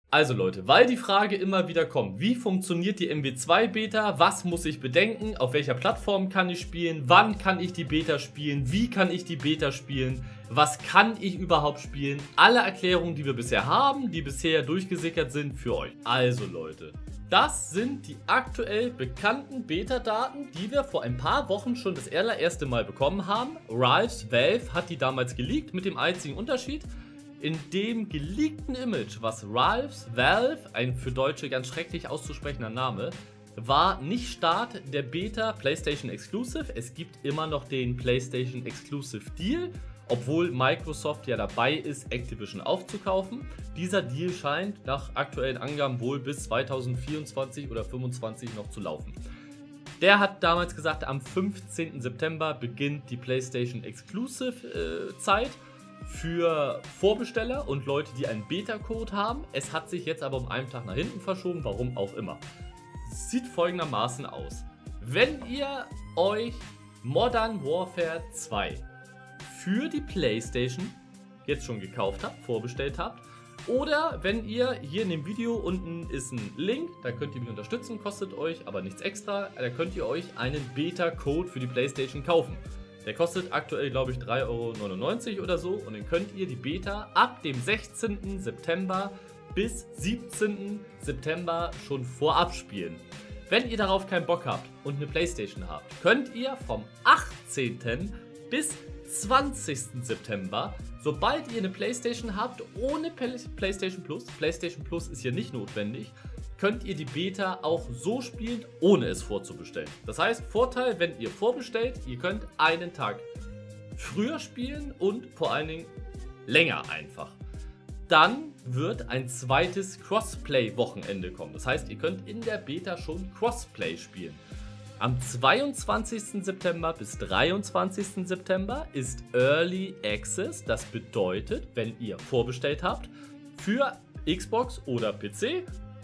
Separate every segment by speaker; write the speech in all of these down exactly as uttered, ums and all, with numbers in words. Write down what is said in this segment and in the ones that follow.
Speaker 1: Also Leute, weil die Frage immer wieder kommt, wie funktioniert die M W zwei Beta, was muss ich bedenken, auf welcher Plattform kann ich spielen, wann kann ich die Beta spielen, wie kann ich die Beta spielen, was kann ich überhaupt spielen, alle Erklärungen, die wir bisher haben, die bisher durchgesickert sind für euch. Also Leute, das sind die aktuell bekannten Beta-Daten, die wir vor ein paar Wochen schon das allererste Mal bekommen haben. Ralphs Valve hat die damals geleakt mit dem einzigen Unterschied: in dem geleakten Image, was Ralphs Valve, ein für Deutsche ganz schrecklich auszusprechender Name, war nicht Start der Beta PlayStation Exclusive. Es gibt immer noch den PlayStation Exclusive Deal, obwohl Microsoft ja dabei ist, Activision aufzukaufen. Dieser Deal scheint nach aktuellen Angaben wohl bis zweitausendvierundzwanzig oder zweitausendfünfundzwanzig noch zu laufen. Der hat damals gesagt, am fünfzehnten September beginnt die PlayStation Exclusive äh, Zeit für Vorbesteller und Leute, die einen Beta-Code haben. Es hat sich jetzt aber um einen Tag nach hinten verschoben, warum auch immer. Es sieht folgendermaßen aus. Wenn ihr euch Modern Warfare zwei für die PlayStation jetzt schon gekauft habt, vorbestellt habt, oder wenn ihr, hier in dem Video unten ist ein Link, da könnt ihr mich unterstützen, kostet euch aber nichts extra, da könnt ihr euch einen Beta-Code für die PlayStation kaufen. Der kostet aktuell, glaube ich, drei Euro neunundneunzig oder so, und dann könnt ihr die Beta ab dem sechzehnten September bis siebzehnten September schon vorab spielen. Wenn ihr darauf keinen Bock habt und eine PlayStation habt, könnt ihr vom achtzehnten bis zwanzigsten September, sobald ihr eine PlayStation habt, ohne PlayStation Plus, PlayStation Plus ist hier nicht notwendig, könnt ihr die Beta auch so spielen, ohne es vorzubestellen. Das heißt, Vorteil, wenn ihr vorbestellt, ihr könnt einen Tag früher spielen und vor allen Dingen länger einfach. Dann wird ein zweites Crossplay-Wochenende kommen. Das heißt, ihr könnt in der Beta schon Crossplay spielen. Am zweiundzwanzigsten September bis dreiundzwanzigsten September ist Early Access. Das bedeutet, wenn ihr vorbestellt habt, für Xbox oder P C.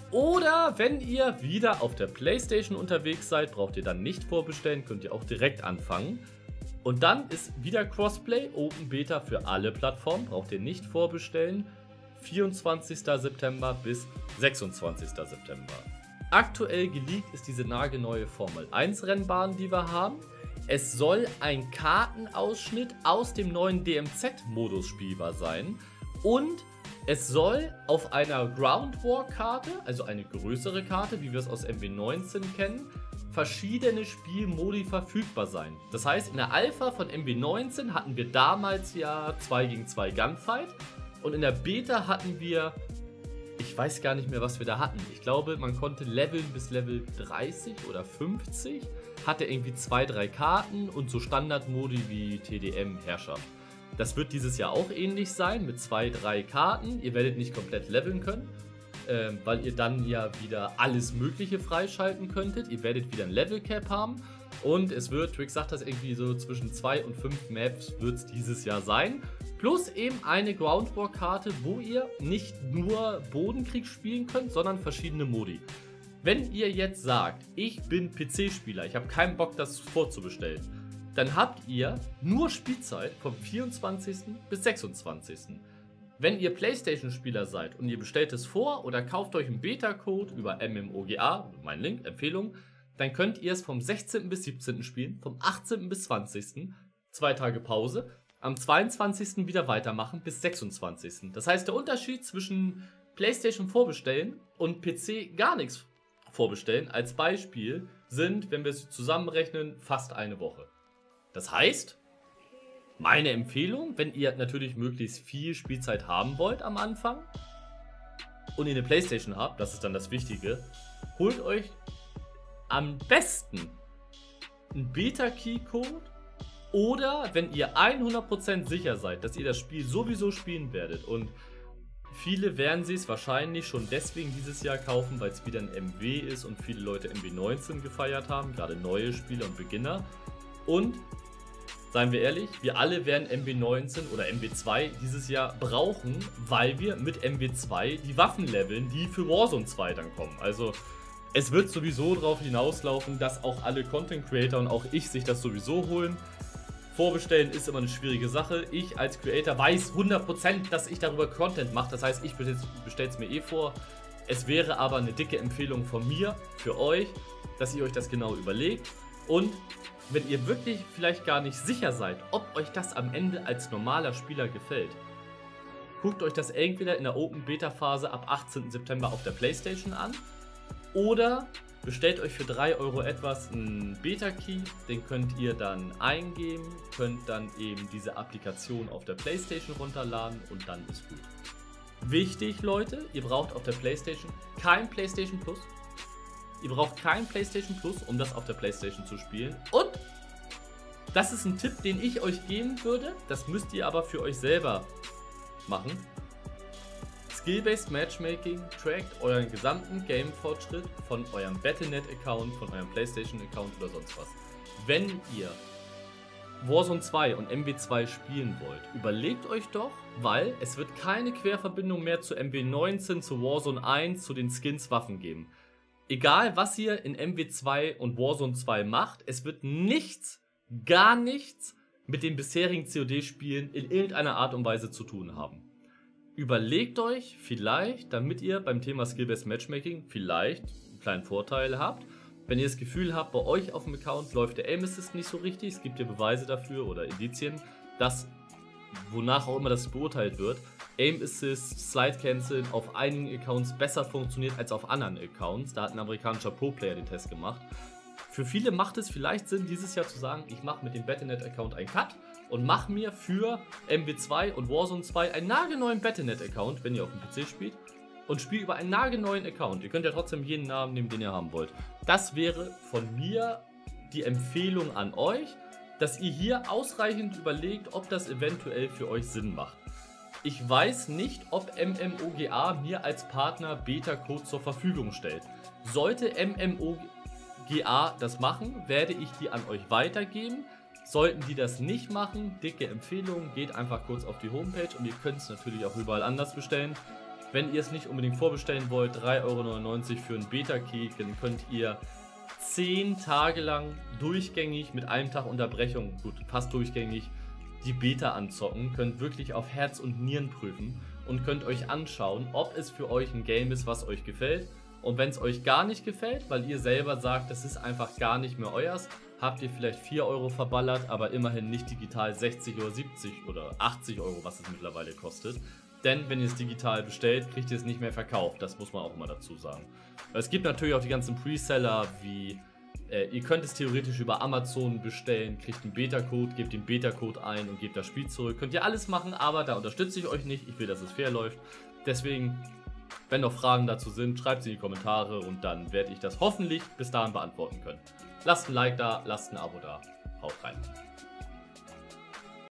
Speaker 1: Oder wenn ihr wieder auf der PlayStation unterwegs seid, braucht ihr dann nicht vorbestellen, könnt ihr auch direkt anfangen. Und dann ist wieder Crossplay, Open Beta für alle Plattformen, braucht ihr nicht vorbestellen. vierundzwanzigsten September bis sechsundzwanzigsten September. Aktuell geleakt ist diese nagelneue Formel eins Rennbahn, die wir haben. Es soll ein Kartenausschnitt aus dem neuen D M Z-Modus spielbar sein. Und es soll auf einer Ground War Karte, also eine größere Karte, wie wir es aus M W neunzehn kennen, verschiedene Spielmodi verfügbar sein. Das heißt, in der Alpha von M W neunzehn hatten wir damals ja zwei gegen zwei Gunfight, und in der Beta hatten wir, ich weiß gar nicht mehr, was wir da hatten. Ich glaube, man konnte leveln bis Level dreißig oder fünfzig, hatte irgendwie zwei, drei Karten und so Standardmodi wie T D M Herrschaft. Das wird dieses Jahr auch ähnlich sein, mit zwei, drei Karten. Ihr werdet nicht komplett leveln können, äh, weil ihr dann ja wieder alles Mögliche freischalten könntet. Ihr werdet wieder ein Level Cap haben. Und es wird, Twix sagt das, irgendwie so zwischen zwei und fünf Maps wird es dieses Jahr sein. Plus eben eine Ground War Karte, wo ihr nicht nur Bodenkrieg spielen könnt, sondern verschiedene Modi. Wenn ihr jetzt sagt, ich bin P C-Spieler, ich habe keinen Bock, das vorzubestellen, dann habt ihr nur Spielzeit vom vierundzwanzigsten bis sechsundzwanzigsten Wenn ihr PlayStation-Spieler seid und ihr bestellt es vor oder kauft euch einen Beta-Code über M M O G A, mein Link, Empfehlung, dann könnt ihr es vom sechzehnten bis siebzehnten spielen, vom achtzehnten bis zwanzigsten Zwei Tage Pause, am zweiundzwanzigsten wieder weitermachen bis sechsundzwanzigsten Das heißt, der Unterschied zwischen PlayStation vorbestellen und P C gar nichts vorbestellen, als Beispiel, sind, wenn wir es zusammenrechnen, fast eine Woche. Das heißt, meine Empfehlung, wenn ihr natürlich möglichst viel Spielzeit haben wollt am Anfang und ihr eine PlayStation habt, das ist dann das Wichtige, holt euch am besten einen Beta-Key-Code, oder wenn ihr hundert Prozent sicher seid, dass ihr das Spiel sowieso spielen werdet, und viele werden sie es wahrscheinlich schon deswegen dieses Jahr kaufen, weil es wieder ein M W ist und viele Leute M W neunzehn gefeiert haben, gerade neue Spieler und Beginner. Und seien wir ehrlich, wir alle werden M W neunzehn oder M W zwei dieses Jahr brauchen, weil wir mit M W zwei die Waffen leveln, die für Warzone zwei dann kommen. Also es wird sowieso darauf hinauslaufen, dass auch alle Content Creator und auch ich sich das sowieso holen. Vorbestellen ist immer eine schwierige Sache. Ich als Creator weiß hundert Prozent, dass ich darüber Content mache. Das heißt, ich bestelle es mir eh vor. Es wäre aber eine dicke Empfehlung von mir für euch, dass ihr euch das genau überlegt. Und wenn ihr wirklich vielleicht gar nicht sicher seid, ob euch das am Ende als normaler Spieler gefällt, guckt euch das entweder in der Open Beta Phase ab achtzehnten September auf der PlayStation an oder bestellt euch für drei Euro etwas einen Beta-Key, den könnt ihr dann eingeben, könnt dann eben diese Applikation auf der PlayStation runterladen und dann ist gut. Wichtig, Leute, ihr braucht auf der PlayStation kein PlayStation Plus. Ihr braucht kein PlayStation Plus, um das auf der PlayStation zu spielen. Und das ist ein Tipp, den ich euch geben würde, das müsst ihr aber für euch selber machen. Skill-Based Matchmaking trackt euren gesamten Game-Fortschritt von eurem Battle Punkt net-Account, von eurem PlayStation-Account oder sonst was. Wenn ihr Warzone zwei und M W zwei spielen wollt, überlegt euch doch, weil es wird keine Querverbindung mehr zu M W neunzehn, zu Warzone eins, zu den Skins Waffen geben. Egal was ihr in M W zwei und Warzone zwei macht, es wird nichts, gar nichts mit den bisherigen C O D-Spielen in irgendeiner Art und Weise zu tun haben. Überlegt euch vielleicht, damit ihr beim Thema Skill-Based Matchmaking vielleicht einen kleinen Vorteil habt, wenn ihr das Gefühl habt, bei euch auf dem Account läuft der Aim Assist nicht so richtig, es gibt ja Beweise dafür oder Indizien, dass, wonach auch immer das beurteilt wird, Aim Assist, Slide Cancel auf einigen Accounts besser funktioniert als auf anderen Accounts. Da hat ein amerikanischer Pro-Player den Test gemacht. Für viele macht es vielleicht Sinn, dieses Jahr zu sagen, ich mache mit dem Battle Punkt net-Account einen Cut und mache mir für M W zwei und Warzone zwei einen nagelneuen Battle Punkt net-Account, wenn ihr auf dem P C spielt, und spiele über einen nagelneuen Account. Ihr könnt ja trotzdem jeden Namen nehmen, den ihr haben wollt. Das wäre von mir die Empfehlung an euch, dass ihr hier ausreichend überlegt, ob das eventuell für euch Sinn macht. Ich weiß nicht, ob M M O G A mir als Partner Beta-Code zur Verfügung stellt. Sollte M M O G A das machen, werde ich die an euch weitergeben. Sollten die das nicht machen, dicke Empfehlung, geht einfach kurz auf die Homepage und ihr könnt es natürlich auch überall anders bestellen. Wenn ihr es nicht unbedingt vorbestellen wollt, drei Euro neunundneunzig für einen Beta-Key, dann könnt ihr zehn Tage lang durchgängig mit einem Tag Unterbrechung, gut, fast durchgängig, die Beta anzocken, könnt wirklich auf Herz und Nieren prüfen und könnt euch anschauen, ob es für euch ein Game ist, was euch gefällt. Und wenn es euch gar nicht gefällt, weil ihr selber sagt, das ist einfach gar nicht mehr euers, habt ihr vielleicht vier Euro verballert, aber immerhin nicht digital sechzig oder siebzig oder achtzig Euro, was es mittlerweile kostet. Denn wenn ihr es digital bestellt, kriegt ihr es nicht mehr verkauft, das muss man auch immer dazu sagen. Es gibt natürlich auch die ganzen Preseller, wie äh, ihr könnt es theoretisch über Amazon bestellen, kriegt einen Beta-Code, gebt den Beta-Code ein und gebt das Spiel zurück. Könnt ihr alles machen, aber da unterstütze ich euch nicht, ich will, dass es fair läuft. Deswegen, wenn noch Fragen dazu sind, schreibt sie in die Kommentare und dann werde ich das hoffentlich bis dahin beantworten können. Lasst ein Like da, lasst ein Abo da, haut rein.